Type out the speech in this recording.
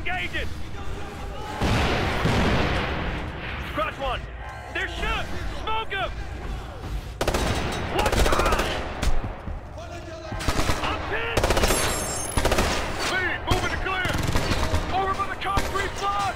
engaging! Scratch one! They're shook! Smoke them! What? I'm pinned! Lead, moving to clear! Over by the concrete block!